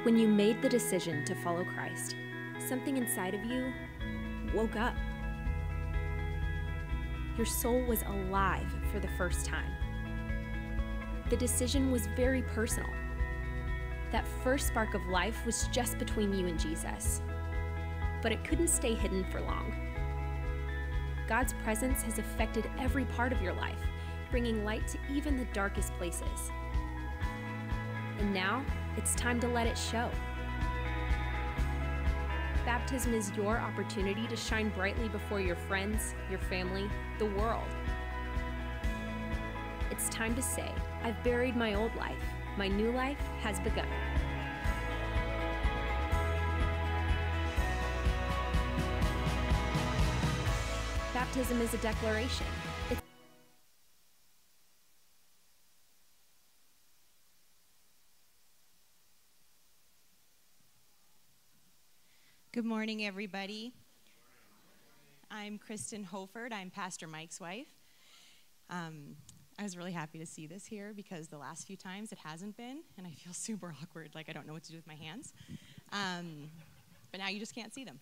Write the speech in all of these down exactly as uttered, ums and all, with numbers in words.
When you made the decision to follow Christ, something inside of you woke up. Your soul was alive for the first time. The decision was very personal. That first spark of life was just between you and Jesus. But it couldn't stay hidden for long. God's presence has affected every part of your life, bringing light to even the darkest places. And now, it's time to let it show. Baptism is your opportunity to shine brightly before your friends, your family, the world. It's time to say, I've buried my old life. My new life has begun. Baptism is a declaration. It's Good morning, everybody. I'm Kristen Hoford. I'm Pastor Mike's wife. Um, I was really happy to see this here because the last few times it hasn't been, and I feel super awkward, like I don't know what to do with my hands. Um, but now you just can't see them.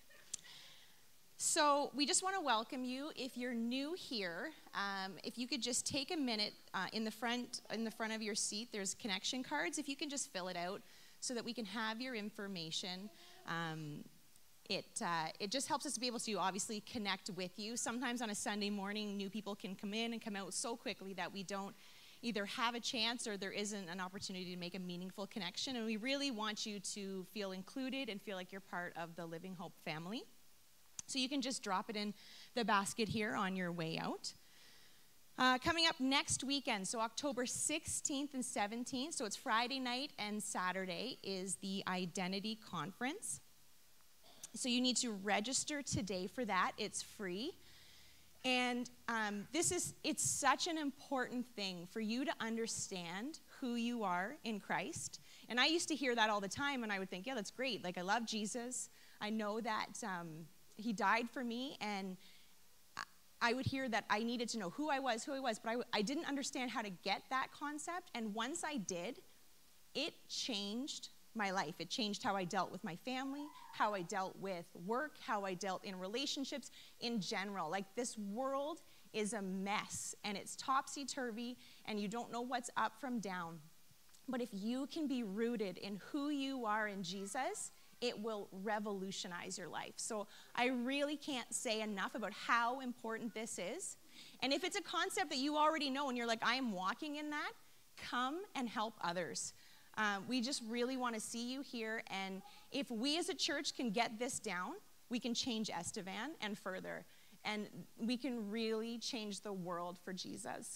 So we just want to welcome you. If you're new here, um, if you could just take a minute uh, in the front in the front of your seat, there's connection cards. If you can just fill it out so that we can have your information. Um, it uh, it just helps us to be able to obviously connect with you. Sometimes on a Sunday morning, new people can come in and come out so quickly that we don't either have a chance or there isn't an opportunity to make a meaningful connection. And we really want you to feel included and feel like you're part of the Living Hope family. So you can just drop it in the basket here on your way out. Uh, coming up next weekend, so October sixteenth and seventeenth, so it's Friday night and Saturday, is the Identity Conference. So you need to register today for that. It's free. And um, this is, it's such an important thing for you to understand who you are in Christ. And I used to hear that all the time, and I would think, yeah, that's great. Like, I love Jesus. I know that um, he died for me, and I would hear that I needed to know who I was, who I was, but I, I didn't understand how to get that concept. And once I did, it changed my life. It changed how I dealt with my family, how I dealt with work, how I dealt in relationships in general. Like, this world is a mess, and it's topsy-turvy, and you don't know what's up from down. But if you can be rooted in who you are in Jesus, it will revolutionize your life. So I really can't say enough about how important this is. And if it's a concept that you already know and you're like, I am walking in that, come and help others. Um, we just really want to see you here. And if we as a church can get this down, we can change Estevan and further. And we can really change the world for Jesus.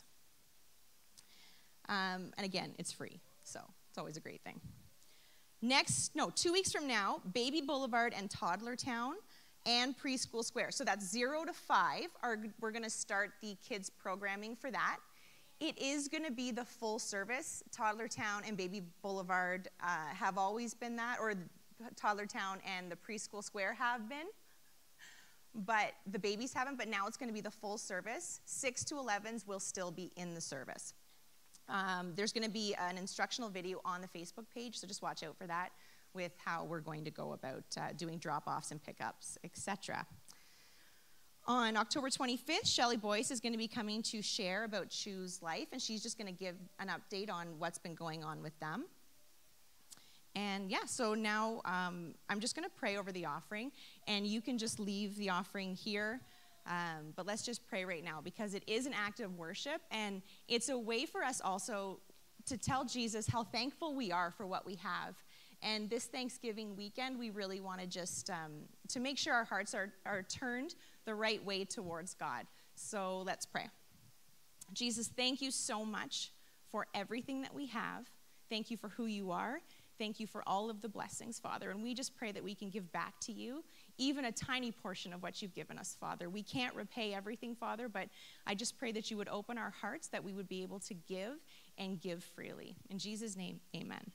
Um, and again, it's free. So it's always a great thing. Next, no, two weeks from now, Baby Boulevard and Toddler Town and Preschool Square. So that's zero to five. Are, we're going to start the kids programming for that. It is going to be the full service. Toddler Town and Baby Boulevard uh, have always been that, or Toddler Town and the Preschool Square have been. But the babies haven't, but now it's going to be the full service. six to elevens will still be in the service. Um, there's going to be an instructional video on the Facebook page, so just watch out for that with how we're going to go about uh, doing drop-offs and pickups, et cetera. On October twenty-fifth, Shelley Boyce is going to be coming to share about Choose Life, and she's just going to give an update on what's been going on with them. And yeah, so now um, I'm just going to pray over the offering, and you can just leave the offering here. Um, but let's just pray right now, because it is an act of worship, and it's a way for us also to tell Jesus how thankful we are for what we have. And this Thanksgiving weekend, we really want to just um, to make sure our hearts are, are turned the right way towards God. So let's pray. Jesus, thank you so much for everything that we have. Thank you for who you are. Thank you for all of the blessings, Father. And we just pray that we can give back to you even a tiny portion of what you've given us, Father. We can't repay everything, Father, but I just pray that you would open our hearts, that we would be able to give and give freely. In Jesus' name, amen.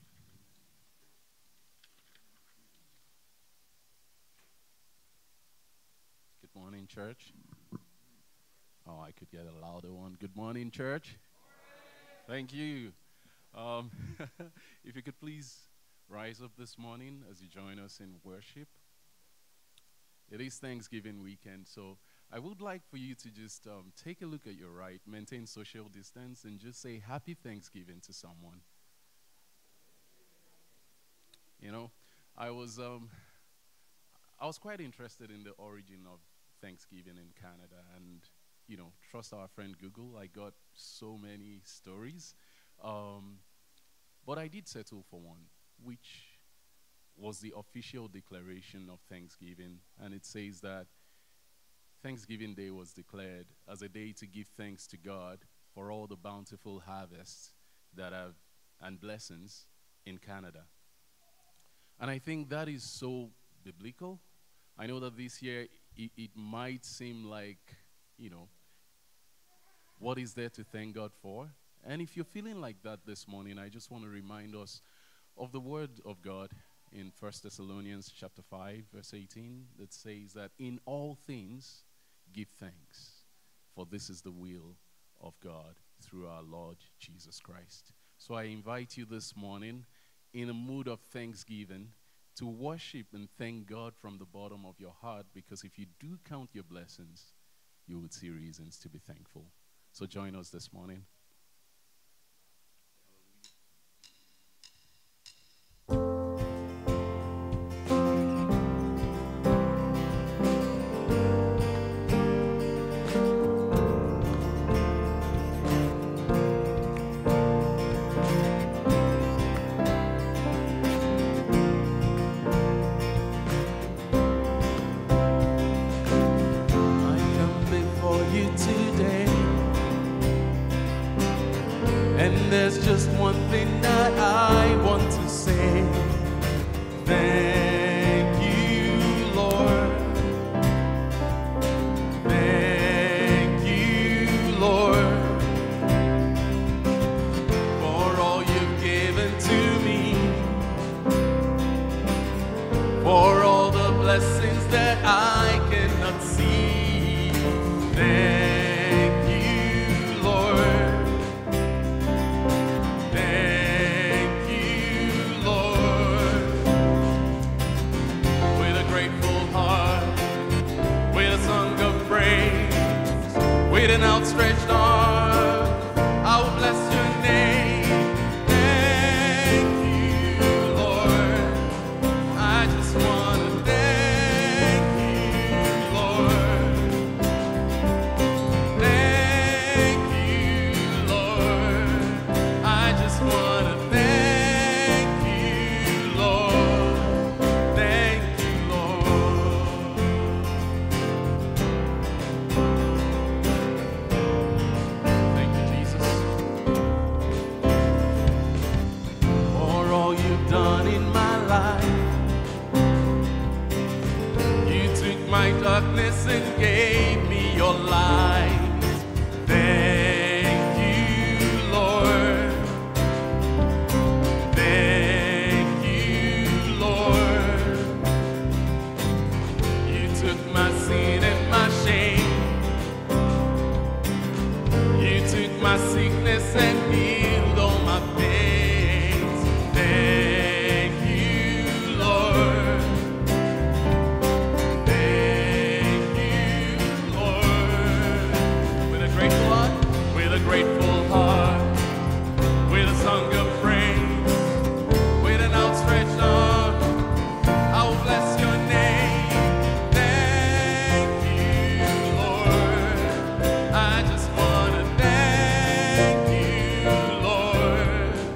Good morning, church. Oh, I could get a louder one. Good morning, church. Thank you. Um, if you could please rise up this morning as you join us in worship. It is Thanksgiving weekend, so I would like for you to just um, take a look at your right, maintain social distance, and just say Happy Thanksgiving to someone. You know, I was um, I was quite interested in the origin of Thanksgiving in Canada, and you know, trust our friend Google. I got so many stories, um, but I did settle for one, which was the official declaration of Thanksgiving, and it says that Thanksgiving Day was declared as a day to give thanks to God for all the bountiful harvests that have and blessings in Canada. And I think that is so biblical. I know that this year it, it might seem like, you know, what is there to thank God for? And if you're feeling like that this morning, I just want to remind us of the word of God in First Thessalonians chapter five, verse eighteen, that says that in all things give thanks, for this is the will of God through our Lord Jesus Christ. So I invite you this morning in a mood of thanksgiving to worship and thank God from the bottom of your heart, because if you do count your blessings, you would see reasons to be thankful. So join us this morning. There's just one thing that I want to say. Thank you, Lord. Thank you, Lord, for all you've given to me, for all the blessings that I cannot see. Thank with an outstretched arm, I will bless your name. Thank you, Lord. I just want to thank you, Lord. Thank you, Lord. I just want to thank you, Lord. Thank you, Lord. Done in my life. You took my darkness and gave me your light. Thank you, Lord. Thank you, Lord. You took my sin and my shame. You took my sickness and healed all my pain. Grateful heart, with a song of praise, with an outstretched arm, I will bless your name. Thank you, Lord. I just want to thank you, Lord.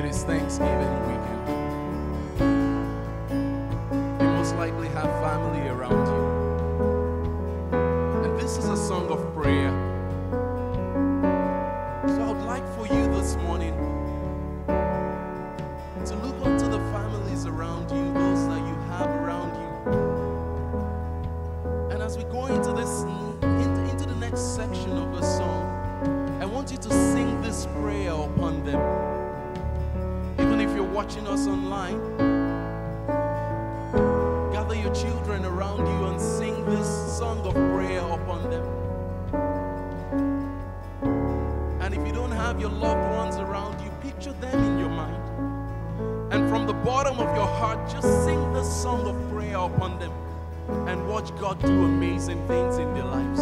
is Thanksgiving weekend. You most likely have family around you. And this is a song of prayer. So I would like for you this morning to look unto the families around you, those that you have around you. And as we go into this, into, into the next section of the song, I want you to sing this prayer upon them. Even if you're watching us online, gather your children around you and sing this song of prayer upon them. And if you don't have your loved ones around you, picture them in your mind. And from the bottom of your heart, just sing this song of prayer upon them and watch God do amazing things in their lives.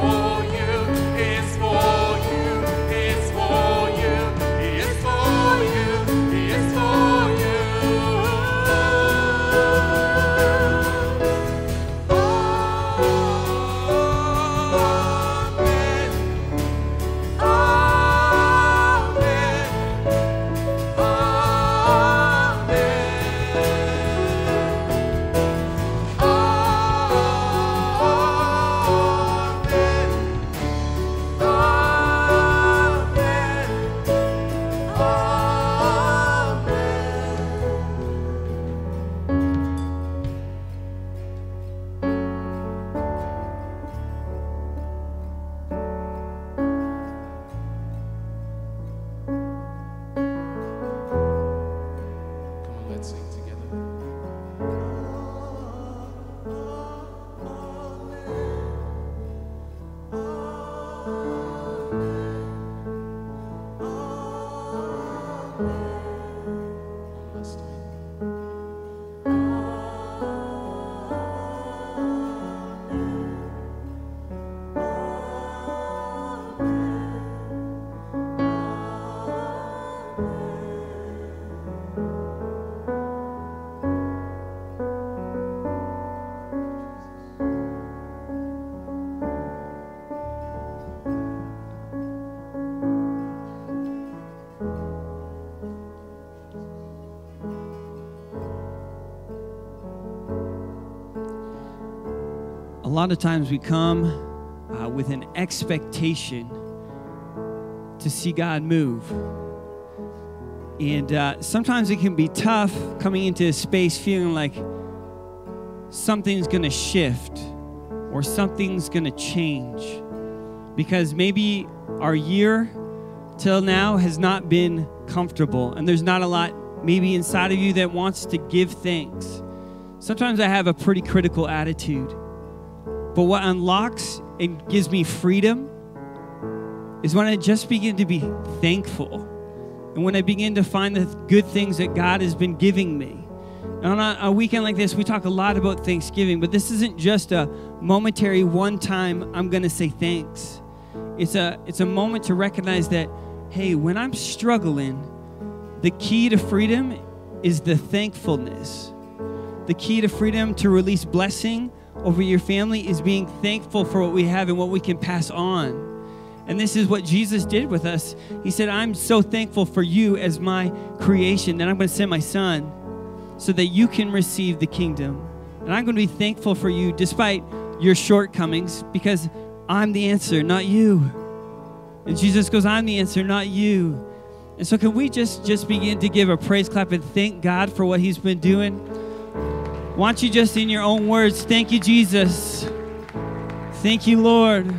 For you. Bless you. A lot of times we come uh, with an expectation to see God move. And uh, sometimes it can be tough coming into a space feeling like something's going to shift or something's going to change. Because maybe our year till now has not been comfortable, and there's not a lot maybe inside of you that wants to give thanks. Sometimes I have a pretty critical attitude. But what unlocks and gives me freedom is when I just begin to be thankful. And when I begin to find the good things that God has been giving me. And on a, a weekend like this, we talk a lot about Thanksgiving, but this isn't just a momentary one time I'm going to say thanks. It's a, it's a moment to recognize that, hey, when I'm struggling, the key to freedom is the thankfulness. The key to freedom to release blessing over your family is being thankful for what we have and what we can pass on. And this is what Jesus did with us. He said, I'm so thankful for you as my creation that I'm going to send my son so that you can receive the kingdom. And I'm going to be thankful for you despite your shortcomings because I'm the answer, not you. And Jesus goes, I'm the answer, not you. And so can we just, just begin to give a praise clap and thank God for what he's been doing? Why don't you just in your own words, thank you, Jesus. Thank you, Lord.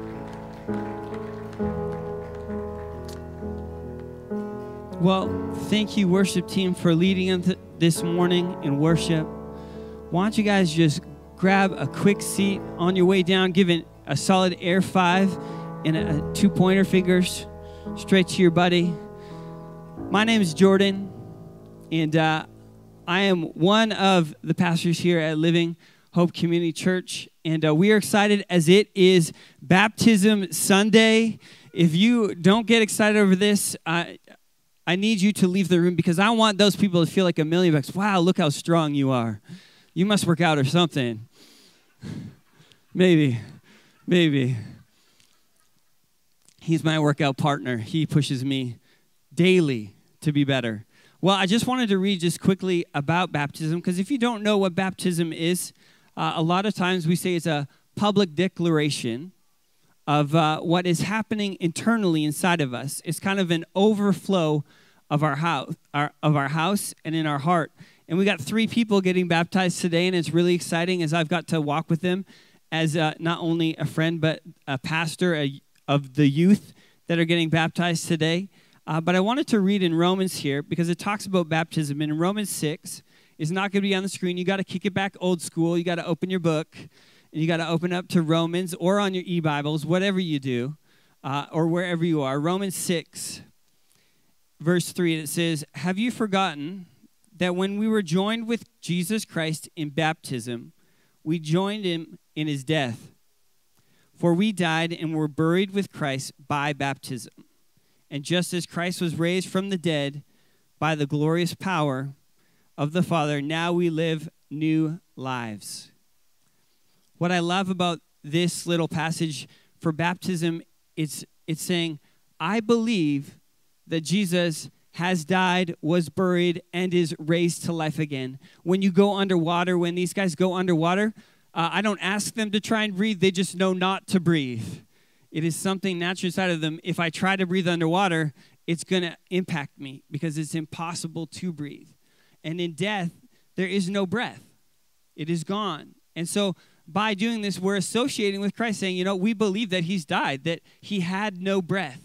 Well, thank you, worship team, for leading us this morning in worship. Why don't you guys just grab a quick seat on your way down, give it a solid air five and a, a two pointer fingers straight to your buddy. My name is Jordan, and uh, I am one of the pastors here at Living Hope Community Church, and uh, we are excited as it is Baptism Sunday. If you don't get excited over this, uh, I need you to leave the room because I want those people to feel like a million bucks. Wow, look how strong you are. You must work out or something. Maybe, maybe. He's my workout partner. He pushes me daily to be better. Well, I just wanted to read just quickly about baptism, because if you don't know what baptism is, uh, a lot of times we say it's a public declaration of uh, what is happening internally inside of us. It's kind of an overflow of our house, our, of our house and in our heart. And we got three people getting baptized today, and it's really exciting as I've got to walk with them as uh, not only a friend, but a pastor a, of the youth that are getting baptized today. Uh, but I wanted to read in Romans here because it talks about baptism. And in Romans six, it's not going to be on the screen. You got to kick it back old school. You got to open your book, and you got to open up to Romans or on your e-Bibles, whatever you do, uh, or wherever you are. Romans six, verse three, it says, "Have you forgotten that when we were joined with Jesus Christ in baptism, we joined him in his death? For we died and were buried with Christ by baptism. And just as Christ was raised from the dead by the glorious power of the Father, now we live new lives." What I love about this little passage for baptism, it's, it's saying, I believe that Jesus has died, was buried, and is raised to life again. When you go underwater, when these guys go underwater, uh, I don't ask them to try and breathe. They just know not to breathe. It is something natural inside of them. If I try to breathe underwater, it's going to impact me because it's impossible to breathe. And in death, there is no breath. It is gone. And so by doing this, we're associating with Christ, saying, you know, we believe that he's died, that he had no breath.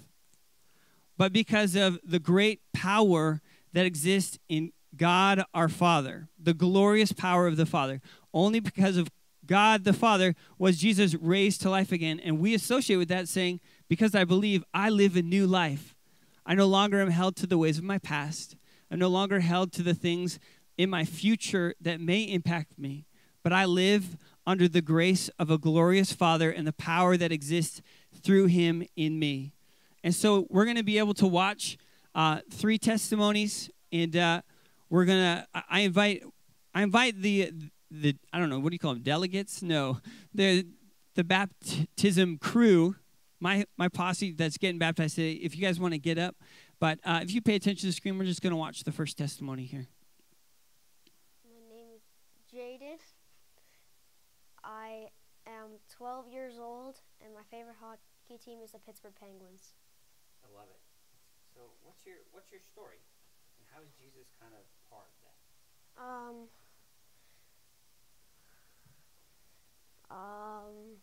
But because of the great power that exists in God our Father, the glorious power of the Father, only because of God the Father was Jesus raised to life again. And we associate with that saying, because I believe I live a new life. I no longer am held to the ways of my past. I'm no longer held to the things in my future that may impact me, but I live under the grace of a glorious Father and the power that exists through him in me. And so we're going to be able to watch uh, three testimonies, and uh, we're going to, I invite, I invite the, the, I don't know, what do you call them, delegates? No, the, the baptism crew, my, my posse that's getting baptized today, if you guys want to get up. But uh, if you pay attention to the screen, we're just going to watch the first testimony here. My name is Jaden. I am twelve years old, and my favorite hockey team is the Pittsburgh Penguins. I love it. So what's your what's your story? And how is Jesus kind of part of that? Um, um,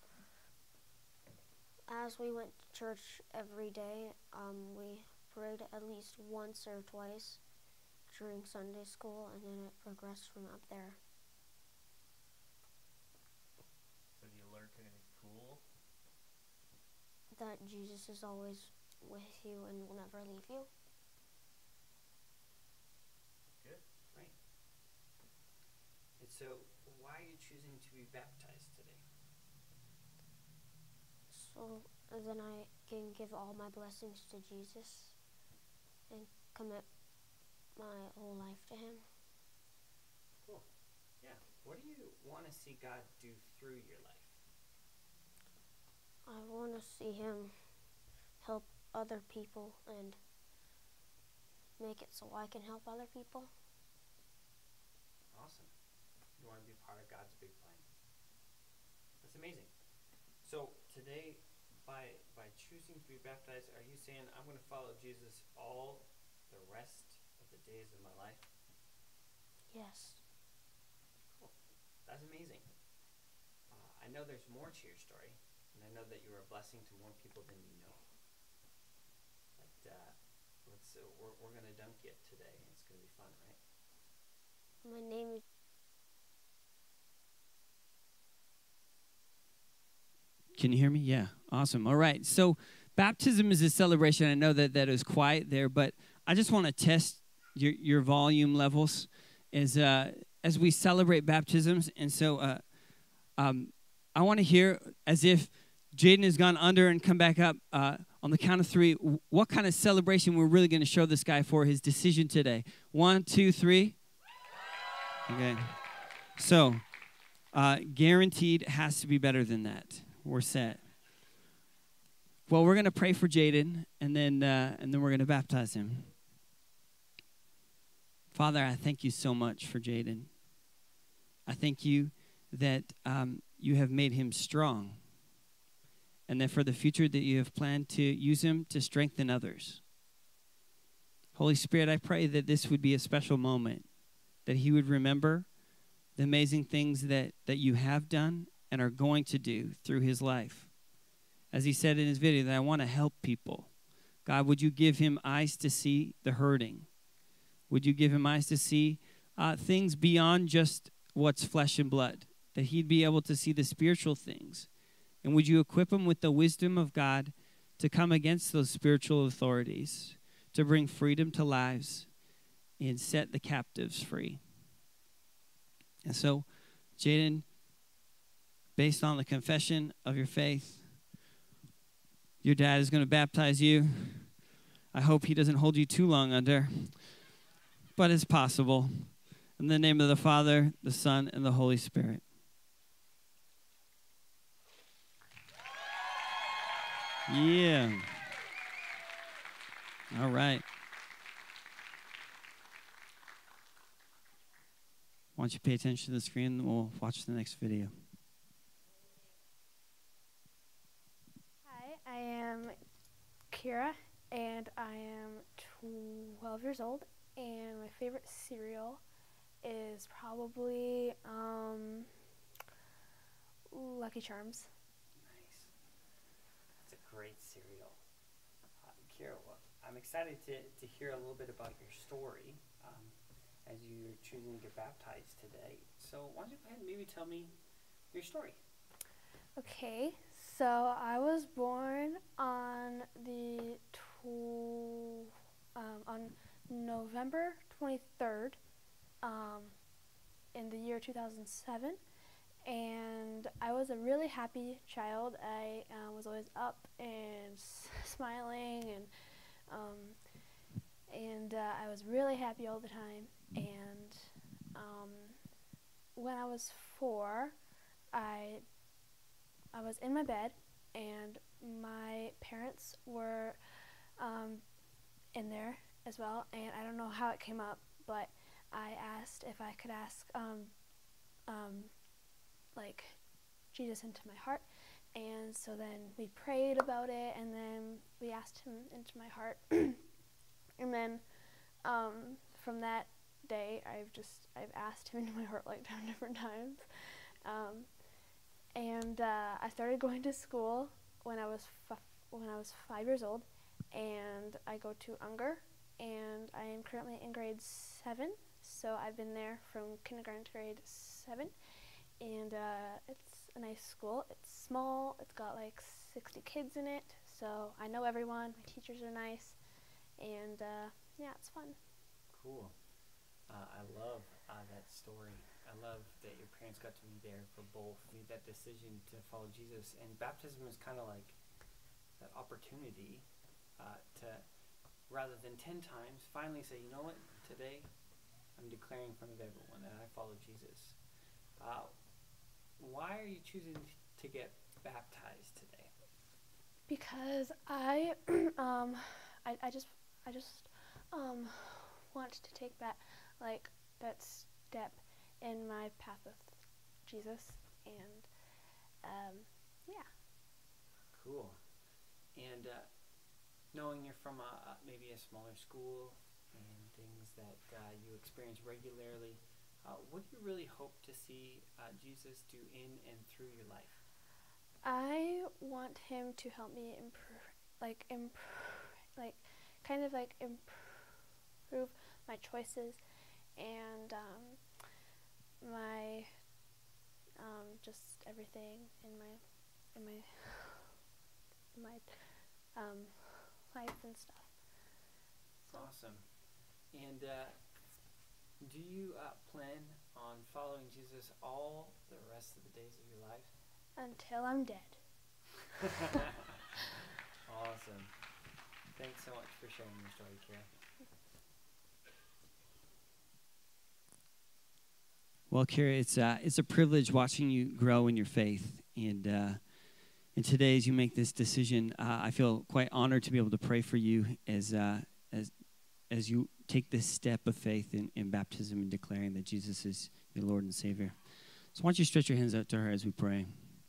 as we went to church every day, um, we prayed at least once or twice during Sunday school, and then it progressed from up there. So do you learn anything cool? That Jesus is always with you and will never leave you. Good, great. And so why are you choosing to be baptized today? So then I can give all my blessings to Jesus and commit my whole life to him. Cool. Yeah. What do you want to see God do through your life? I want to see him help other people and make it so I can help other people. Awesome. You want to be part of God's big plan. That's amazing. So today, by by choosing to be baptized, are you saying, I'm going to follow Jesus all the rest of the days of my life? Yes. Cool. That's amazing. Uh, I know there's more to your story, and I know that you're a blessing to more people than you know. But uh, let's uh, we're we're going to dunk it today, and it's going to be fun, right? My name is Can you hear me? Yeah. Awesome. All right. So baptism is a celebration. I know that that is quiet there, but I just want to test your, your volume levels as uh, as we celebrate baptisms. And so uh, um, I want to hear, as if Jaden has gone under and come back up, uh, on the count of three, what kind of celebration we're really going to show this guy for his decision today. One, two, three. Okay. So uh, guaranteed has to be better than that. We're set. Well, we're going to pray for Jaden, and then uh, and then we're going to baptize him. Father, I thank you so much for Jaden. I thank you that um, you have made him strong, and that for the future that you have planned to use him to strengthen others. Holy Spirit, I pray that this would be a special moment, that he would remember the amazing things that, that you have done and are going to do through his life. As he said in his video, that I want to help people. God, would you give him eyes to see the hurting? Would you give him eyes to see uh, things beyond just what's flesh and blood? That he'd be able to see the spiritual things. And would you equip him with the wisdom of God to come against those spiritual authorities, to bring freedom to lives and set the captives free? And so, Jaden, based on the confession of your faith, your dad is going to baptize you. I hope he doesn't hold you too long under, but it's possible. In the name of the Father, the Son, and the Holy Spirit. Yeah. All right. Why don't you pay attention to the screen, and we'll watch the next video. Hi, I am Kira, and I am twelve years old, and my favorite cereal is probably um, Lucky Charms. Nice. That's a great cereal. Uh, Kira, well, I'm excited to, to hear a little bit about your story um, as you're choosing to get baptized today. So why don't you go ahead and maybe tell me your story? Okay, so I was born on the November twenty-third um, in the year two thousand seven. And I was a really happy child. I uh, was always up and s- smiling, and um, and uh, I was really happy all the time. And um, when I was four, I I was in my bed, and my parents were um, in there as well. And I don't know how it came up, but I asked if I could ask um, um, like Jesus into my heart. And so then we prayed about it, and then we asked him into my heart. And then um, from that day, I've just I've asked him into my heart like ten different times. Um, and uh, I started going to school when I was f- when I was five years old, and I go to Unger, and I am currently in grade seven. So I've been there from kindergarten to grade seven, and uh, it's a nice school. It's small. It's got like sixty kids in it, so I know everyone. My teachers are nice, and uh, yeah, it's fun. Cool. Uh, I love uh, that story. I love that your parents got to be there for both. Made that decision to follow Jesus, and baptism is kind of like that opportunity uh, to, rather than ten times, finally say, you know what, today I'm declaring in front of everyone that I follow Jesus. Uh, why are you choosing to get baptized today? Because I, um, I, I just, I just, um, want to take that, like, that step in my path with Jesus, and, um, yeah. Cool. And uh, knowing you're from a, a, maybe a smaller school and things that uh, you experience regularly, uh, what do you really hope to see uh, Jesus do in and through your life? I want him to help me improve, like, improve, like, kind of like improve my choices and um, my, um, just everything in my, in my, my, um, life and stuff. So. Awesome. And uh, do you uh, plan on following Jesus all the rest of the days of your life? Until I'm dead. Awesome. Thanks so much for sharing your story, Kira. Well, Kira, it's uh, it's a privilege watching you grow in your faith, and uh, and today, as you make this decision, uh, I feel quite honored to be able to pray for you as uh, as as you take this step of faith in, in baptism and declaring that Jesus is your Lord and Savior. So, why don't you stretch your hands out to her as we pray.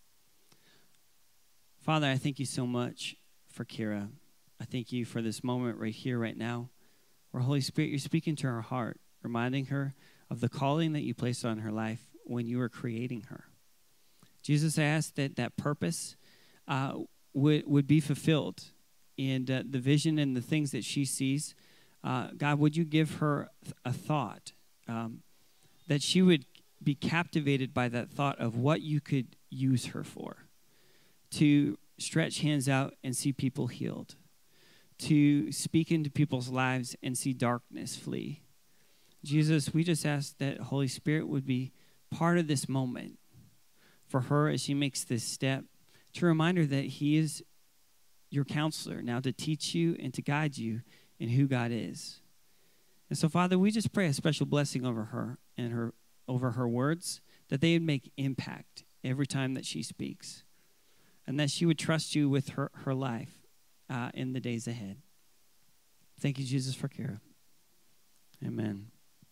Father, I thank you so much for Kira. I thank you for this moment right here, right now, where Holy Spirit, you're speaking to her heart, reminding her of the calling that you placed on her life when you were creating her. Jesus, I ask that that purpose uh, would, would be fulfilled, and uh, the vision and the things that she sees, uh, God, would you give her a thought, um, that she would be captivated by that thought of what you could use her for, to stretch hands out and see people healed, to speak into people's lives and see darkness flee. Jesus, we just ask that Holy Spirit would be part of this moment for her as she makes this step, to remind her that he is your counselor now, to teach you and to guide you in who God is. And so, Father, we just pray a special blessing over her and her over her words, that they would make impact every time that she speaks, and that she would trust you with her, her life uh, in the days ahead. Thank you, Jesus, for Kira. Amen.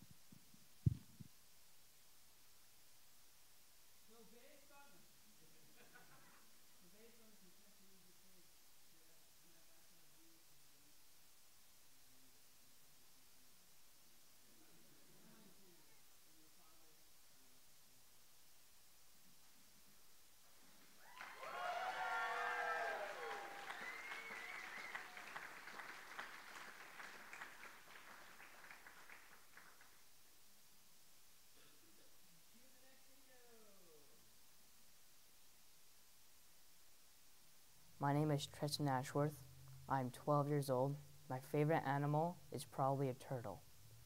My name is Tristan Ashworth. I'm twelve years old. My favorite animal is probably a turtle.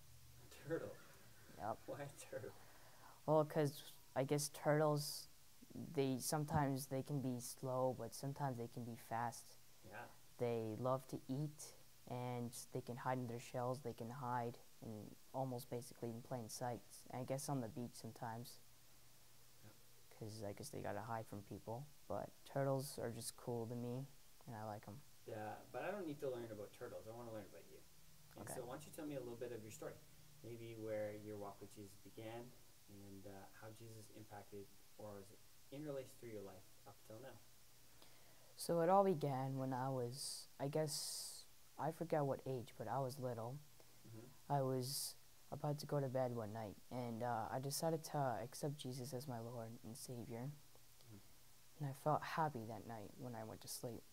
Turtle. Yep. Why turtle? Well, because I guess turtles, they sometimes they can be slow, but sometimes they can be fast. Yeah. They love to eat, and they can hide in their shells. They can hide in almost basically in plain sight. I guess on the beach sometimes, because I guess they gotta hide from people. But turtles are just cool to me, and I like them. Yeah, but I don't need to learn about turtles. I want to learn about you. And Okay. so why don't you tell me a little bit of your story? Maybe where your walk with Jesus began and uh, how Jesus impacted or was interlaced through your life up till now. So it all began when I was, I guess, I forget what age, but I was little. Mm-hmm. I was about to go to bed one night, and uh, I decided to accept Jesus as my Lord and Savior. Mm-hmm. And I felt happy that night when I went to sleep.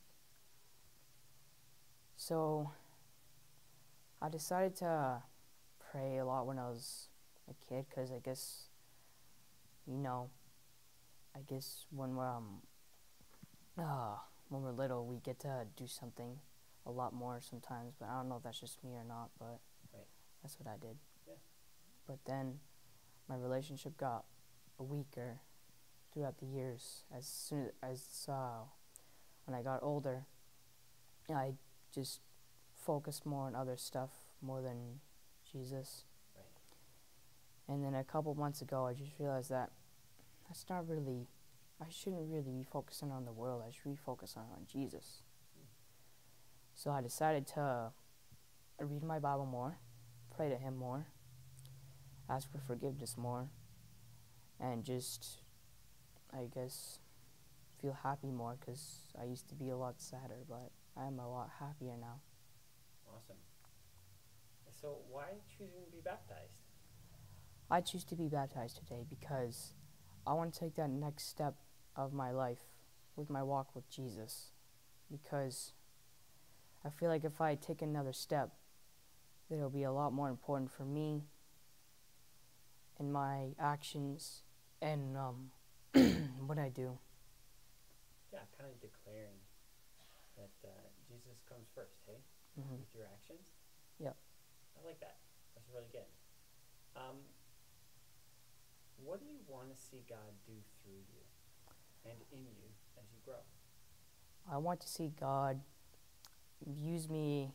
So I decided to pray a lot when I was a kid, because I guess, you know, I guess when we're, um, uh, when we're little, we get to do something a lot more sometimes, but I don't know if that's just me or not, but Right. that's what I did. Yeah. But then my relationship got weaker throughout the years. As soon as uh, when I got older, I just focused more on other stuff more than Jesus. Right. And then a couple months ago, I just realized that that's not really, I shouldn't really be focusing on the world. I should be focusing on Jesus. Mm. So I decided to read my Bible more, pray to Him more, ask for forgiveness more, and just, I guess, feel happy more, because I used to be a lot sadder, but I am a lot happier now. Awesome. So why choosing to be baptized? I choose to be baptized today because I want to take that next step of my life with my walk with Jesus, because I feel like if I take another step, it'll be a lot more important for me and my actions and um, what I do. Yeah, kind of declaring that uh, Jesus comes first, hey? Mm-hmm. With your actions? Yep. I like that. That's really good. Um, what do you want to see God do through you and in you as you grow? I want to see God use me.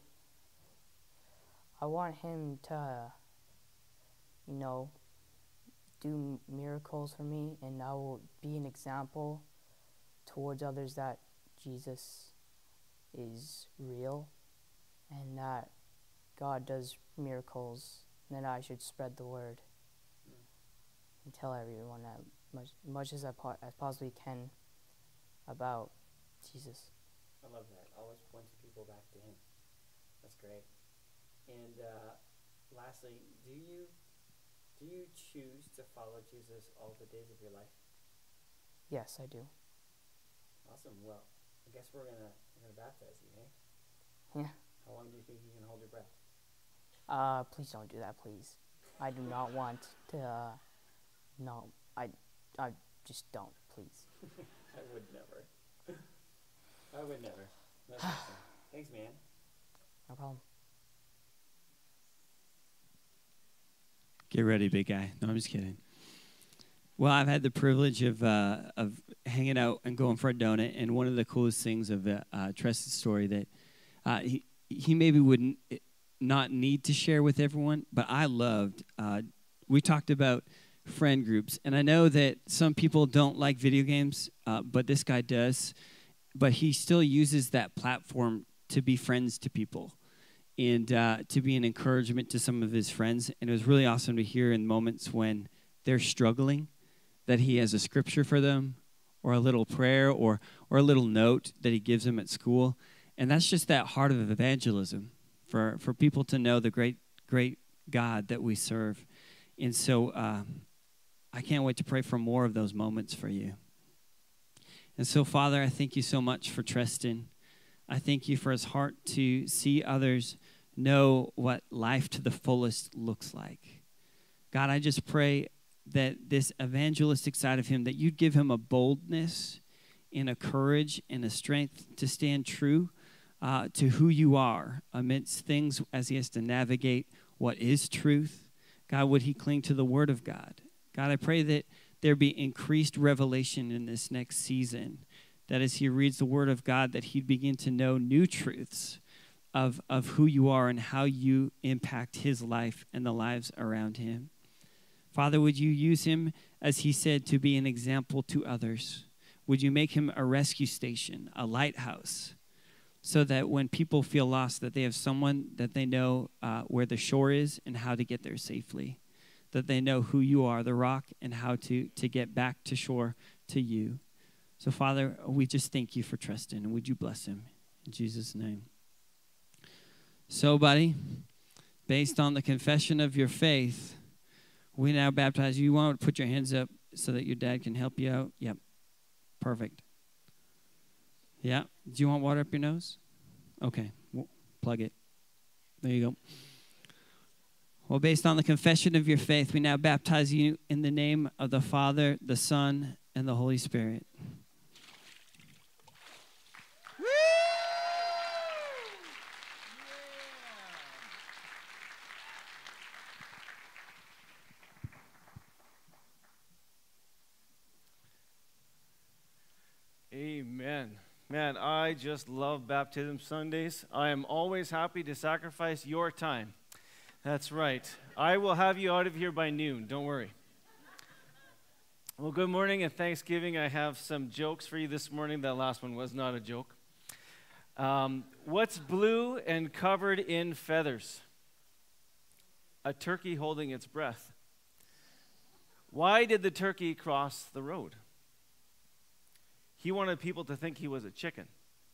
I want Him to, you know, do miracles for me, and I will be an example towards others that Jesus is real and that God does miracles, and that I should spread the word Mm. and tell everyone that much, much as I po- as possibly can about Jesus. I love that. Always pointing people back to Him. That's great. And uh, lastly, do you do you choose to follow Jesus all the days of your life? Yes, I do. Awesome. Well, I guess we're gonna we're gonna baptize you, eh? Yeah. How long do you think you can hold your breath? Uh, please don't do that, please. I do not want to, uh, no, I, I just don't, please. I would never. I would never. That's awesome. Thanks, man. No problem. Get ready, big guy. No, I'm just kidding. Well, I've had the privilege of uh, of hanging out and going for a donut, and one of the coolest things of uh, uh, Tress's story that uh, he he maybe wouldn't not need to share with everyone, but I loved. Uh, we talked about friend groups, and I know that some people don't like video games, uh, but this guy does. But he still uses that platform to be friends to people and uh, to be an encouragement to some of his friends. And it was really awesome to hear in moments when they're struggling that he has a scripture for them or a little prayer or or a little note that he gives them at school. And that's just that heart of evangelism for, for people to know the great, great God that we serve. And so uh, I can't wait to pray for more of those moments for you. And so, Father, I thank you so much for Tristan. I thank you for his heart to see others know what life to the fullest looks like. God, I just pray that this evangelistic side of him, that you'd give him a boldness and a courage and a strength to stand true uh, to who you are amidst things as he has to navigate what is truth. God, would he cling to the word of God? God, I pray that there be increased revelation in this next season, that as he reads the word of God, that he'd begin to know new truths of, of who you are and how you impact his life and the lives around him. Father, would you use him, as he said, to be an example to others? Would you make him a rescue station, a lighthouse, so that when people feel lost, that they have someone that they know uh, where the shore is and how to get there safely, that they know who you are, the rock, and how to, to get back to shore to you. So, Father, we just thank you for Tristan, and would you bless him in Jesus' name. So, buddy, based on the confession of your faith, we now baptize you. You want to put your hands up so that your dad can help you out? Yep. Perfect. Yeah. Do you want water up your nose? Okay. Well, plug it. There you go. Well, based on the confession of your faith, we now baptize you in the name of the Father, the Son, and the Holy Spirit. Amen. Man, I just love baptism Sundays. I am always happy to sacrifice your time. That's right. I will have you out of here by noon. Don't worry. Well, good morning and Thanksgiving. I have some jokes for you this morning. That last one was not a joke. Um, what's blue and covered in feathers? A turkey holding its breath. Why did the turkey cross the road? He wanted people to think he was a chicken.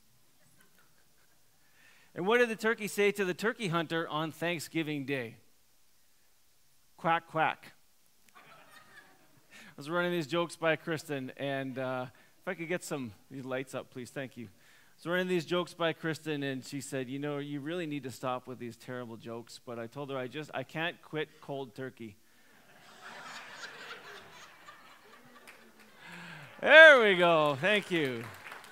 And what did the turkey say to the turkey hunter on Thanksgiving Day? Quack, quack. I was running these jokes by Kristen, and uh, if I could get some these lights up, please, thank you. I was running these jokes by Kristen, and she said, you know, you really need to stop with these terrible jokes. But I told her, I just, I can't quit cold turkey. There we go. Thank you.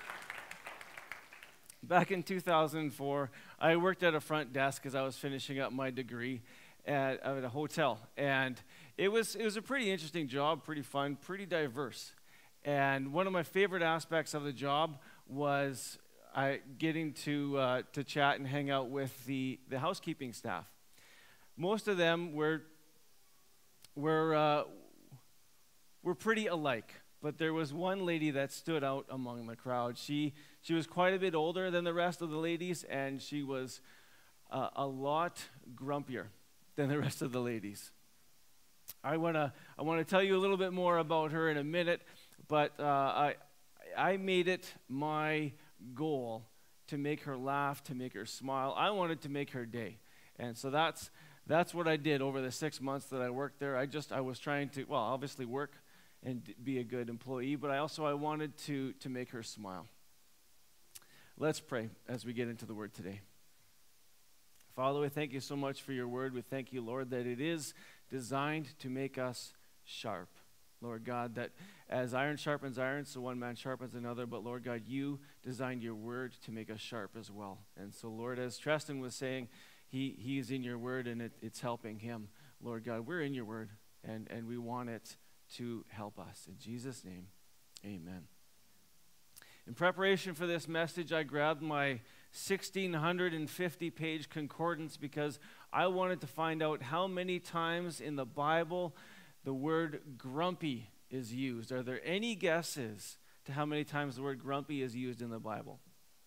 Back in two thousand four, I worked at a front desk as I was finishing up my degree at, at a hotel. And it was, it was a pretty interesting job, pretty fun, pretty diverse. And one of my favorite aspects of the job was I, getting to, uh, to chat and hang out with the, the housekeeping staff. Most of them were, were, uh, were pretty alike. But there was one lady that stood out among the crowd. She she was quite a bit older than the rest of the ladies, and she was uh, a lot grumpier than the rest of the ladies. I wanna I wanna tell you a little bit more about her in a minute, but uh, I I made it my goal to make her laugh, to make her smile. I wanted to make her day, and so that's that's what I did over the six months that I worked there. I just I was trying to well obviously work and be a good employee, but I also I wanted to to make her smile. Let's pray as we get into the word today. Father, we thank you so much for your word. We thank you, Lord, that it is designed to make us sharp. Lord God, that as iron sharpens iron, so one man sharpens another, but Lord God, you designed your word to make us sharp as well. And so, Lord, as Tristan was saying, he, he is in your word and it, it's helping him. Lord God, we're in your word and, and we want it to help us. In Jesus' name, amen. In preparation for this message, I grabbed my sixteen fifty page concordance because I wanted to find out how many times in the Bible the word grumpy is used. Are there any guesses to how many times the word grumpy is used in the Bible?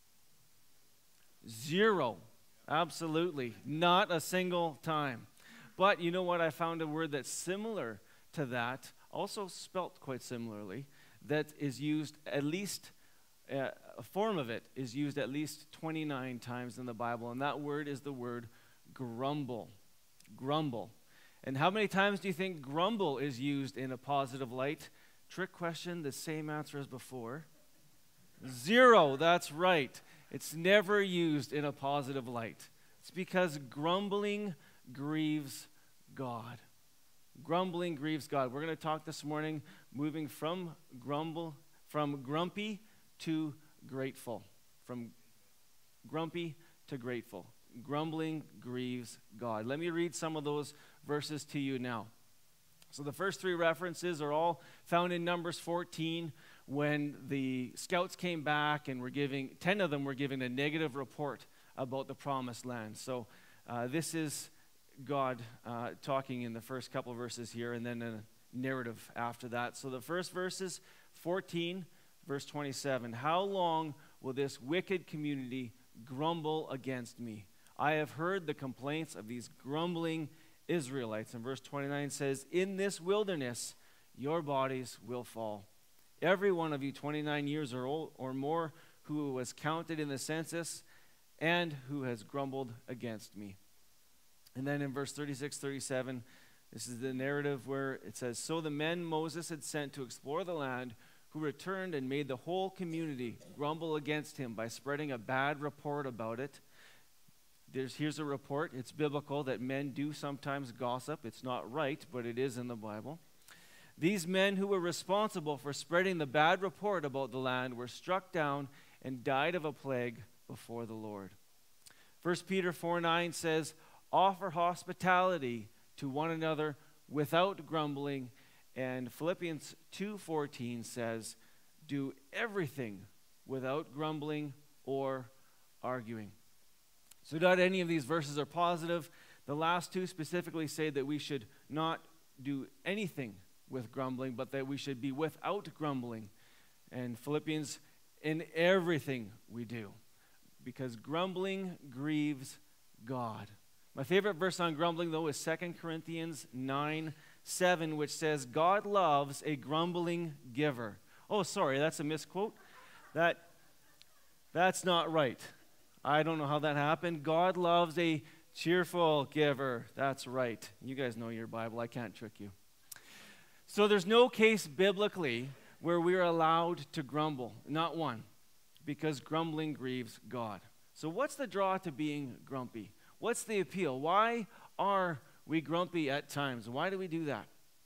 Zero. Absolutely. Not a single time. But you know what? I found a word that's similar to that, also spelt quite similarly, that is used at least, uh, a form of it is used at least twenty-nine times in the Bible, and that word is the word grumble. Grumble. And how many times do you think grumble is used in a positive light? Trick question, the same answer as before. Zero, that's right. It's never used in a positive light. It's because grumbling grieves God. Grumbling grieves God. We're going to talk this morning moving from grumble, from grumpy to grateful. From grumpy to grateful. grumbling grieves God. Let me read some of those verses to you now. So the first three references are all found in Numbers fourteen, when the scouts came back and were giving, ten of them were giving a negative report about the promised land. So uh, this is God uh, talking in the first couple of verses here, and then a narrative after that. So the first verse is fourteen, verse twenty-seven. How long will this wicked community grumble against me? I have heard the complaints of these grumbling Israelites. And verse twenty-nine says, in this wilderness your bodies will fall. Every one of you twenty-nine years or, old, or more who was counted in the census and who has grumbled against me. And then in verse thirty-six, thirty-seven, this is the narrative where it says, so the men Moses had sent to explore the land, who returned and made the whole community grumble against him by spreading a bad report about it. There's, here's a report. It's biblical that men do sometimes gossip. It's not right, but it is in the Bible. These men who were responsible for spreading the bad report about the land were struck down and died of a plague before the Lord. First Peter four nine says, offer hospitality to one another without grumbling. And Philippians two fourteen says, do everything without grumbling or arguing. So not any of these verses are positive. The last two specifically say that we should not do anything with grumbling, but that we should be without grumbling. And Philippians, in everything we do, because grumbling grieves God. My favorite verse on grumbling, though, is Second Corinthians nine seven, which says, God loves a grumbling giver. Oh, sorry, that's a misquote. That, that's not right. I don't know how that happened. God loves a cheerful giver. That's right. You guys know your Bible. I can't trick you. So there's no case biblically where we are allowed to grumble. Not one. Because grumbling grieves God. So what's the draw to being grumpy? What's the appeal? Why are we grumpy at times? Why do we do that?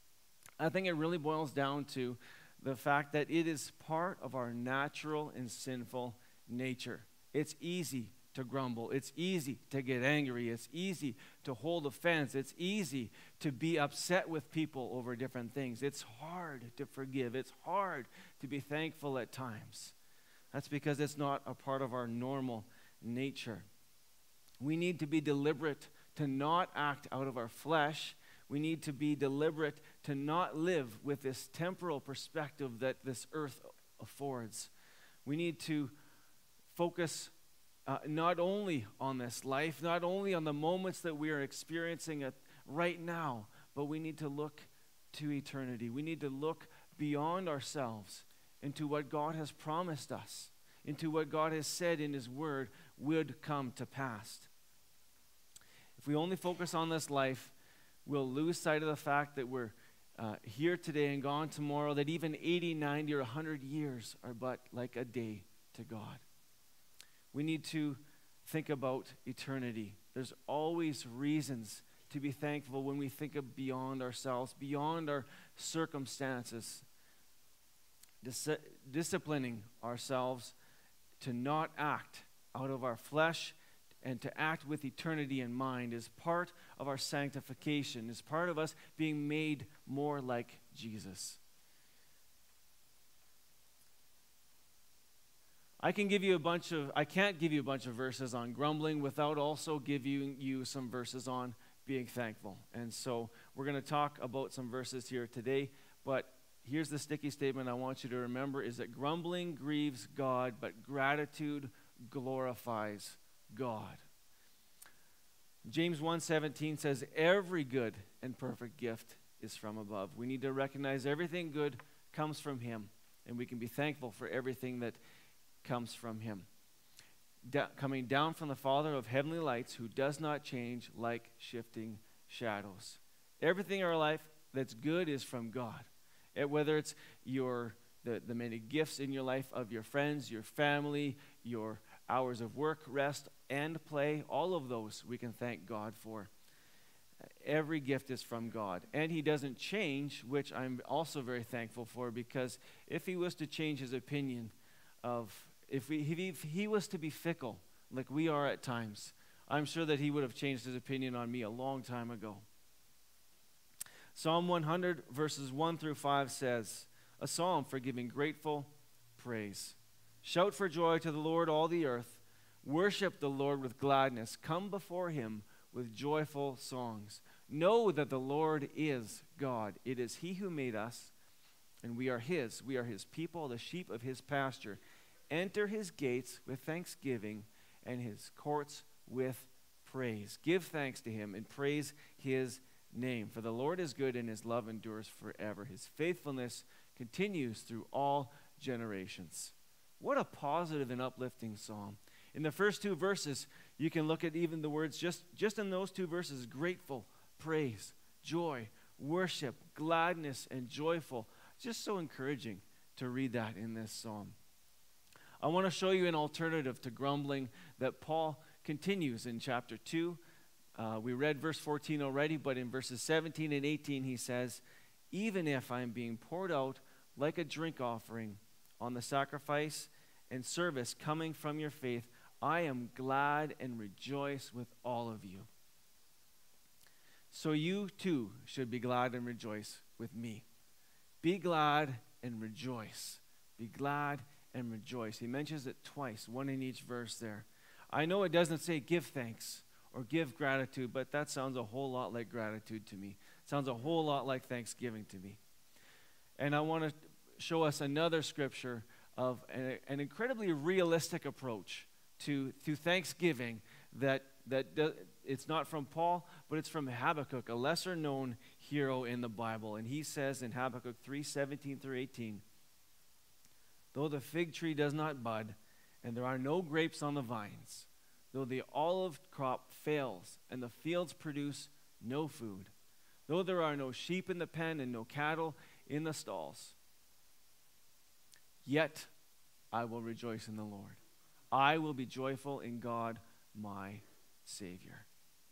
I think it really boils down to the fact that it is part of our natural and sinful nature. It's easy to grumble. It's easy to get angry. It's easy to hold offense. It's easy to be upset with people over different things. It's hard to forgive. It's hard to be thankful at times. That's because it's not a part of our normal nature. We need to be deliberate to not act out of our flesh. We need to be deliberate to not live with this temporal perspective that this earth affords. We need to focus uh, not only on this life, not only on the moments that we are experiencing it right now, but we need to look to eternity. We need to look beyond ourselves into what God has promised us, into what God has said in His Word would come to pass. If we only focus on this life, we'll lose sight of the fact that we're uh, here today and gone tomorrow, that even eighty, ninety, or one hundred years are but like a day to God. We need to think about eternity. There's always reasons to be thankful when we think of beyond ourselves, beyond our circumstances. Dis- disciplining ourselves to not act out of our flesh and to act with eternity in mind is part of our sanctification, is part of us being made more like Jesus. I can give you a bunch of, I can't give you a bunch of verses on grumbling without also giving you some verses on being thankful. And so we're going to talk about some verses here today, but here's the sticky statement I want you to remember is that grumbling grieves God, but gratitude glorifies God. James one seventeen says, every good and perfect gift is from above. We need to recognize everything good comes from Him, and we can be thankful for everything that comes from Him. Da- coming down from the Father of heavenly lights, who does not change like shifting shadows. Everything in our life that's good is from God. And whether it's your the, the many gifts in your life of your friends, your family, your hours of work, rest, and play, all of those we can thank God for. Every gift is from God. And He doesn't change, which I'm also very thankful for, because if He was to change His opinion of, if, we, if He was to be fickle, like we are at times, I'm sure that he would have changed his opinion on me a long time ago. Psalm one hundred, verses one through five says, a psalm for giving grateful praise. Shout for joy to the Lord, all the earth. Worship the Lord with gladness. Come before him with joyful songs. Know that the Lord is God. It is he who made us, and we are his. We are his people, the sheep of his pasture. Enter his gates with thanksgiving and his courts with praise. Give thanks to him and praise his name. For the Lord is good and his love endures forever. His faithfulness continues through all generations. What a positive and uplifting psalm. In the first two verses, you can look at even the words, just, just in those two verses, grateful, praise, joy, worship, gladness, and joyful. Just so encouraging to read that in this psalm. I want to show you an alternative to grumbling that Paul continues in chapter two. Uh, we read verse fourteen already, but in verses seventeen and eighteen he says, even if I am being poured out like a drink offering on the sacrifice and service coming from your faith, I am glad and rejoice with all of you. So you too should be glad and rejoice with me. Be glad and rejoice. Be glad and rejoice. He mentions it twice, one in each verse there. I know it doesn't say give thanks or give gratitude, but that sounds a whole lot like gratitude to me. It sounds a whole lot like thanksgiving to me. And I want to show us another scripture of an, an incredibly realistic approach to, to thanksgiving that, that do, it's not from Paul, but it's from Habakkuk, a lesser-known hero in the Bible. And he says in Habakkuk three, seventeen through eighteen, though the fig tree does not bud, and there are no grapes on the vines, though the olive crop fails, and the fields produce no food, though there are no sheep in the pen and no cattle in the stalls, yet I will rejoice in the Lord. I will be joyful in God, my Savior.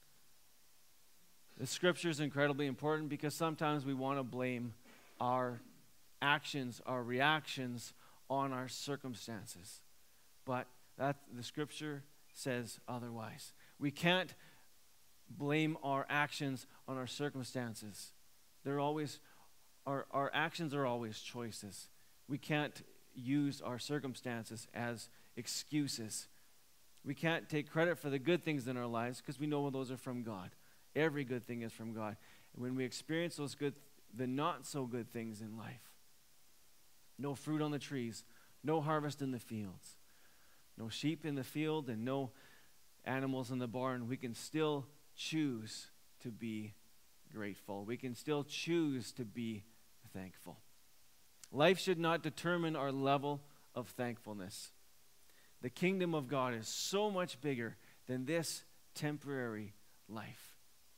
The scripture is incredibly important because sometimes we want to blame our actions, our reactions on our circumstances. But that the scripture says otherwise. We can't blame our actions on our circumstances. They're always, our, our actions are always choices. We can't use our circumstances as excuses. We can't take credit for the good things in our lives because we know those are from God. Every good thing is from God. And when we experience those good, the not so good things in life, no fruit on the trees, no harvest in the fields, no sheep in the field, and no animals in the barn, we can still choose to be grateful. We can still choose to be thankful. Life should not determine our level of thankfulness. The kingdom of God is so much bigger than this temporary life.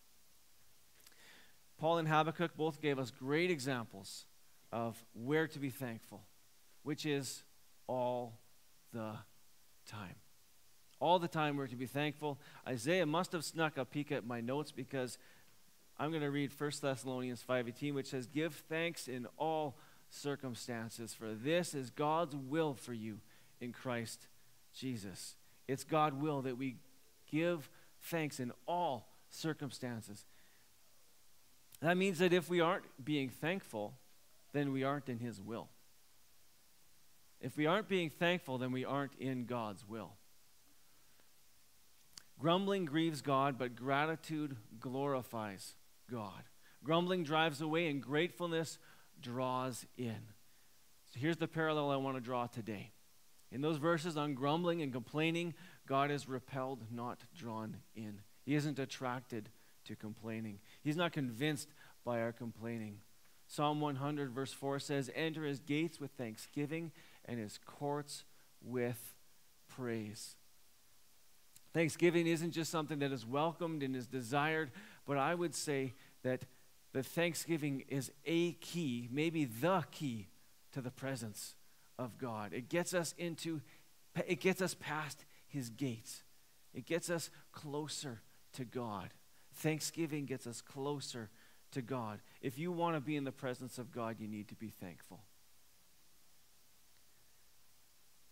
Paul and Habakkuk both gave us great examples of where to be thankful, which is all the time. All the time we're to be thankful. Isaiah must have snuck a peek at my notes because I'm going to read First Thessalonians five eighteen, which says, give thanks in all circumstances, for this is God's will for you in Christ Jesus. It's God's will that we give thanks in all circumstances. That means that if we aren't being thankful, then we aren't in his will. If we aren't being thankful, then we aren't in God's will. Grumbling grieves God, but gratitude glorifies God. Grumbling drives away, and gratefulness draws in. So here's the parallel I want to draw today. In those verses on grumbling and complaining, God is repelled, not drawn in. He isn't attracted to complaining. He's not convinced by our complaining. Psalm one hundred verse four says, enter his gates with thanksgiving and his courts with praise. Thanksgiving isn't just something that is welcomed and is desired, but I would say that the thanksgiving is a key, maybe the key to the presence of God. It gets us into, it gets us past his gates. It gets us closer to God. Thanksgiving gets us closer to God. If you want to be in the presence of God, you need to be thankful.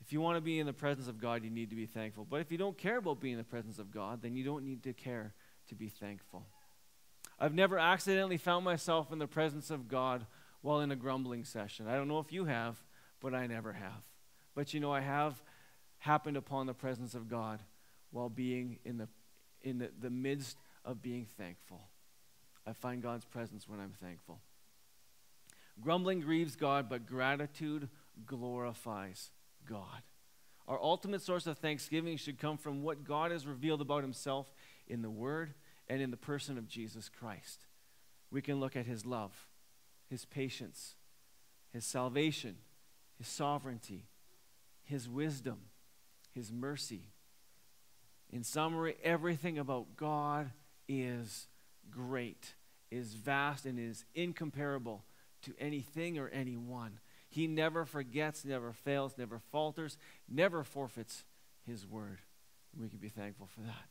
If you want to be in the presence of God, you need to be thankful. But if you don't care about being in the presence of God, then you don't need to care to be thankful. I've never accidentally found myself in the presence of God while in a grumbling session. I don't know if you have, but I never have. But you know, I have happened upon the presence of God while being in the in the, the midst of being thankful. I find God's presence when I'm thankful. Grumbling grieves God, but gratitude glorifies God. Our ultimate source of thanksgiving should come from what God has revealed about himself in the Word and in the person of Jesus Christ. We can look at his love, his patience, his salvation, his sovereignty, his wisdom, his mercy. In summary, everything about God is great, is vast, and is incomparable to anything or anyone. He never forgets, never fails, never falters, never forfeits his word. And we can be thankful for that.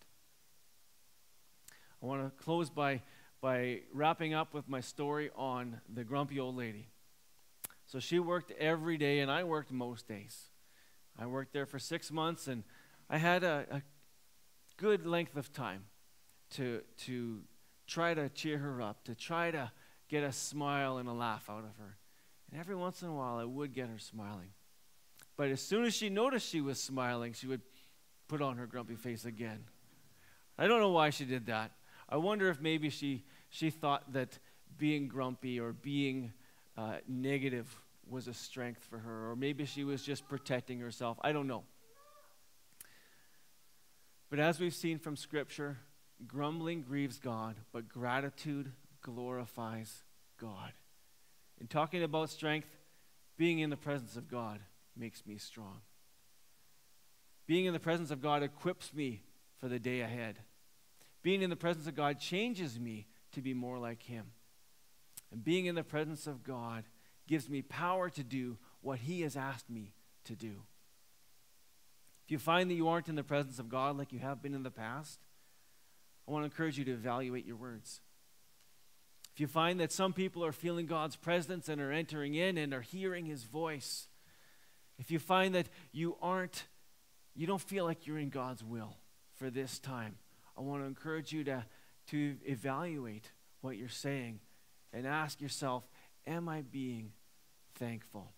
I want to close by, by wrapping up with my story on the grumpy old lady. So she worked every day, and I worked most days. I worked there for six months, and I had a, a good length of time to, to try to cheer her up, to try to get a smile and a laugh out of her. And every once in a while, I would get her smiling. But as soon as she noticed she was smiling, she would put on her grumpy face again. I don't know why she did that. I wonder if maybe she, she thought that being grumpy or being uh, negative was a strength for her, or maybe she was just protecting herself. I don't know. But as we've seen from Scripture, grumbling grieves God, but gratitude glorifies God. In talking about strength, being in the presence of God makes me strong. Being in the presence of God equips me for the day ahead. Being in the presence of God changes me to be more like him. And being in the presence of God gives me power to do what he has asked me to do. If you find that you aren't in the presence of God like you have been in the past, I want to encourage you to evaluate your words. If you find that some people are feeling God's presence and are entering in and are hearing his voice, if you find that you aren't, you don't feel like you're in God's will for this time, I want to encourage you to, to evaluate what you're saying and ask yourself, am I being thankful?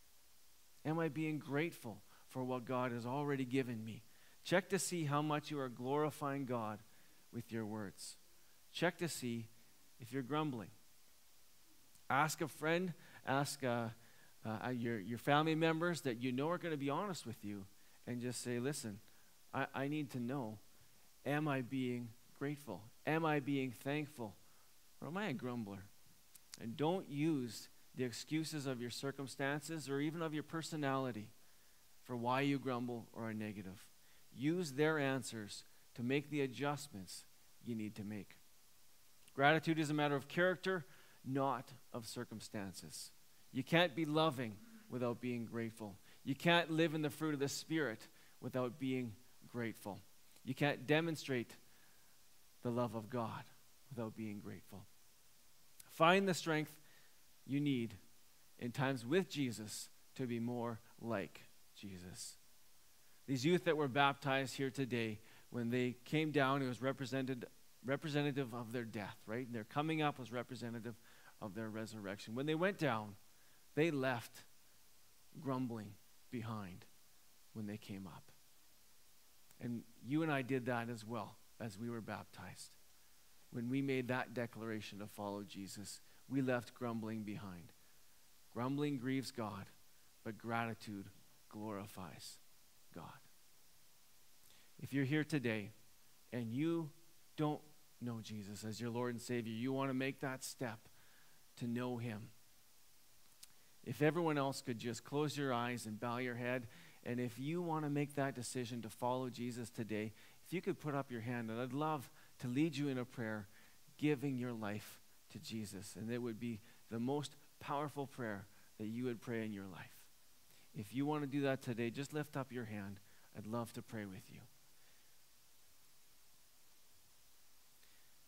Am I being grateful for what God has already given me? Check to see how much you are glorifying God with your words. Check to see if you're grumbling. Ask a friend, ask uh, uh, your, your family members that you know are going to be honest with you, and just say, listen, I, I need to know, am I being grateful? Am I being thankful? Or am I a grumbler? And don't use the excuses of your circumstances or even of your personality for why you grumble or are negative. Use their answers to make the adjustments you need to make. Gratitude is a matter of character, not of circumstances. You can't be loving without being grateful. You can't live in the fruit of the Spirit without being grateful. You can't demonstrate the love of God without being grateful. Find the strength you need in times with Jesus to be more like Jesus. These youth that were baptized here today, when they came down, it was represented representative of their death, right? And their coming up was representative of their resurrection. When they went down, they left grumbling behind when they came up. And you and I did that as well as we were baptized. When we made that declaration to follow Jesus, we left grumbling behind. Grumbling grieves God, but gratitude glorifies God. If you're here today and you don't know Jesus as your Lord and Savior, you want to make that step to know him. If everyone else could just close your eyes and bow your head, and if you want to make that decision to follow Jesus today, if you could put up your hand, and I'd love to lead you in a prayer giving your life to Jesus, and it would be the most powerful prayer that you would pray in your life. If you want to do that today, just lift up your hand. I'd love to pray with you.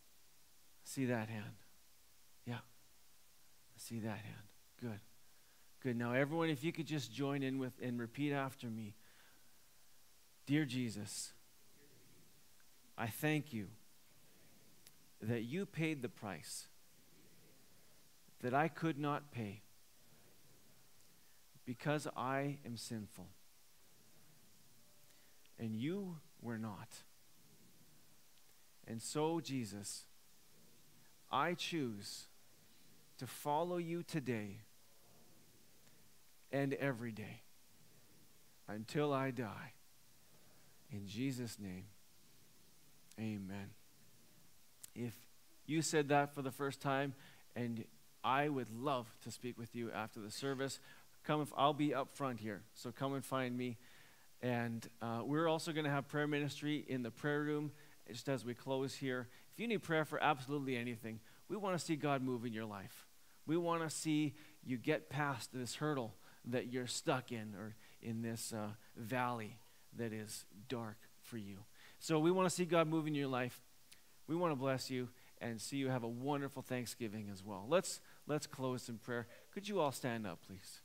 See that hand? Yeah. See that hand. Good. Good. Now, everyone, if you could just join in with and repeat after me. Dear Jesus, I thank you that you paid the price that I could not pay because I am sinful. And you were not. And so, Jesus, I choose to follow you today and every day until I die. In Jesus' name, amen. If you said that for the first time, and I would love to speak with you after the service, come. If I'll be up front here, so come and find me. And uh, we're also going to have prayer ministry in the prayer room just as we close here. If you need prayer for absolutely anything, we want to see God move in your life. We want to see you get past this hurdle that you're stuck in, or in this uh, valley that is dark for you. So we want to see God move in your life. We want to bless you and see you have a wonderful Thanksgiving as well. Let's let's close in prayer. Could you all stand up, please?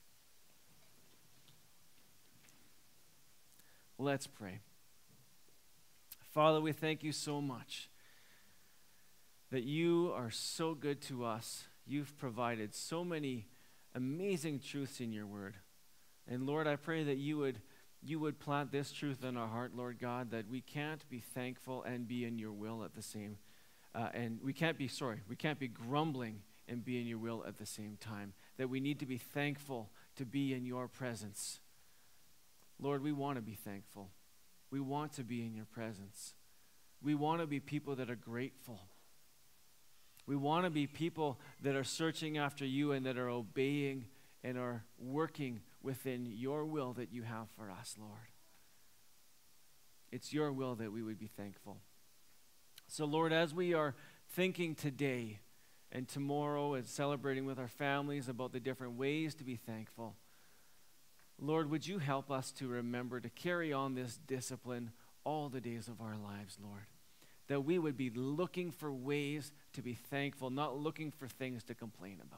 Let's pray. Father, we thank you so much that you are so good to us. You've provided so many amazing truths in your word. And Lord, I pray that you would you would plant this truth in our heart, Lord God, that we can't be thankful and be in your will at the same uh, and we can't be sorry, we can't be grumbling and be in your will at the same time. That we need to be thankful to be in your presence. Lord, we want to be thankful. We want to be in your presence. We want to be people that are grateful. We want to be people that are searching after you and that are obeying and are working within your will that you have for us, Lord. It's your will that we would be thankful. So, Lord, as we are thinking today and tomorrow and celebrating with our families about the different ways to be thankful, Lord, would you help us to remember to carry on this discipline all the days of our lives, Lord? That we would be looking for ways to be thankful, not looking for things to complain about.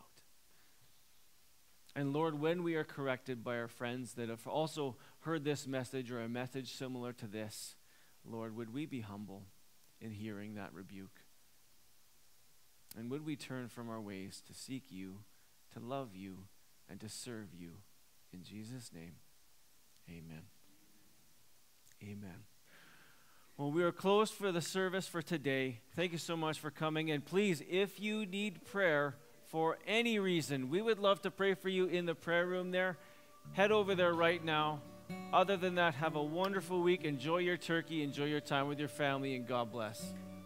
And Lord, when we are corrected by our friends that have also heard this message or a message similar to this, Lord, would we be humble in hearing that rebuke? And would we turn from our ways to seek you, to love you, and to serve you? In Jesus' name, amen. Amen. Well, we are closed for the service for today. Thank you so much for coming. And please, if you need prayer for any reason, we would love to pray for you in the prayer room there. Head over there right now. Other than that, have a wonderful week. Enjoy your turkey. Enjoy your time with your family, and God bless.